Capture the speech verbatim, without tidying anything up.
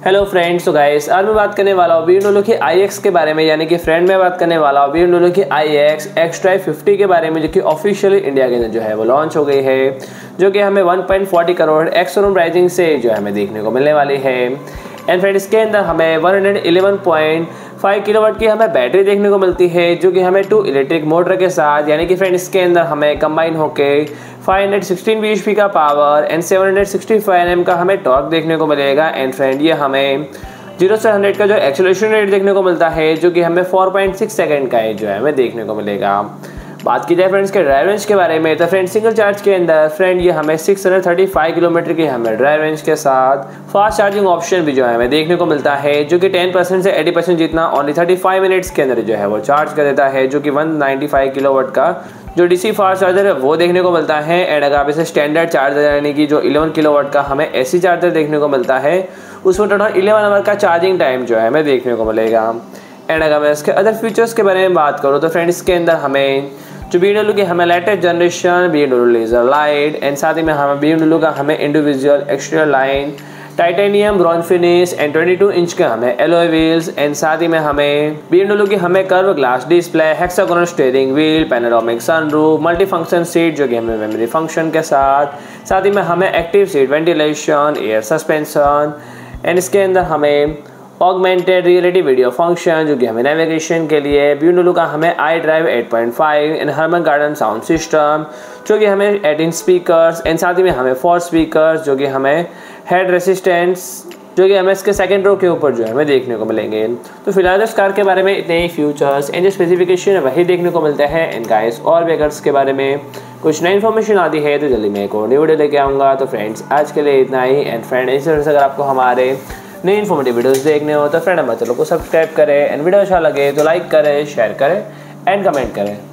Hello friends, तो guys आज मैं बात करने वाला हूँ बी एम डब्ल्यू की आई एक्स के बारे में, यानी कि फ्रेंड मैं बात करने वाला हूँ बी एम डब्ल्यू की I X X drive fifty के बारे में, जो कि ऑफिशियली इंडिया के अंदर जो है वो लॉन्च हो गई है, जो कि हमें one point four zero crore ex showroom pricing से जो है हमें देखने को मिलने वाली है। एंड फ्रेंड इसके अंदर हमें one eleven point five kilowatt की हमें बैटरी देखने को मिलती है, जो कि हमें टू इलेक्ट्रिक मोटर के साथ, यानी कि फ्रेंड इसके अंदर हमें कंबाइन होके five hundred sixteen B H P का power and seven hundred sixty five N M का हमें टॉर्क देखने को मिलेगा। एंड फ्रेंड ये हमें जीरो से हंड्रेड का जो एक्सेलरेशन रेट देखने को मिलता है, जो कि हमें फोर पॉइंट सिक्स सेकंड का है जो है हमें देखने को मिलेगा। बात की जाए फ्रेंड्स के ड्राइव रेंज के बारे में, तो फ्रेंड सिंगल चार्ज के अंदर फ्रेंड ये हमें six hundred thirty five kilometre की हमें ड्राइव रेंज के साथ फास्ट चार्जिंग ऑप्शन भी जो है हमें देखने को मिलता है, जो कि टेन परसेंट से एटी परसेंट जितना ओनली थर्टी फाइव मिनट्स के अंदर जो है वो चार्ज कर देता है, जो कि वन नाइन्टी फाइव किलोवाट का जो डीसी फास्ट चार्जर है वो देखने को मिलता है। एंड अगर आप इसे स्टैंडर्ड चार्जर यानी कि जो इलेवन किलोवाट का हमें एसी चार्जर देखने को मिलता है, उसमें टोटल इलेवन आवर का चार्जिंग टाइम जो है हमें देखने को मिलेगा। एंड अगर मैं इसके अदर फीचर्स के बारे में बात करूँ, तो फ्रेंड इसके अंदर हमें जो बी एम डब्ल्यू की हमें latest generation B M W laser light and साथ ही में हमें बी एम डब्ल्यू का हमें individual exterior line titanium bronze finish and twenty two inch के हमें एलॉय व्हील्स एंड साथ ही में हमें बी एम डब्ल्यू की हमें curve glass display, hexagonal steering wheel, panoramic sunroof, multi function seat जो कि हमें मेमोरी फंक्शन के साथ, साथ ही में हमें active seat ventilation, air suspension and इसके अंदर हमें ऑगमेंटेड रियलिटी वीडियो फंक्शन जो कि हमें नेविगेशन के लिए, बी एम डब्ल्यू का हमें I drive eight point five and Harman Kardon sound system जो कि हमें एटीन स्पीकर्स एंड साथ ही में हमें फोर स्पीकर्स जो कि हमें हेड रेसिस्टेंस जो कि हमें इसके सेकंड रो के ऊपर जो है हमें देखने को मिलेंगे। तो फिलहाल इस कार के बारे में इतने ही फीचर्स एंड जो स्पेसिफिकेशन है वही देखने को मिलते हैं। एंड गाइस और भी अगर इसके बारे में कुछ नई इन्फॉर्मेशन आती है तो जल्दी मैं एक और न्यू वीडियो लेके आऊँगा। तो फ्रेंड्स आज के लिए इतना ही। एंड फ्रेंड इस तरह से अगर आपको हमारे नई इन्फॉर्मेटिव वीडियोस देखने हो तो फ्रेंड हमारे चैनल को सब्सक्राइब करें एंड वीडियो अच्छा लगे तो लाइक करें, शेयर करें एंड कमेंट करें।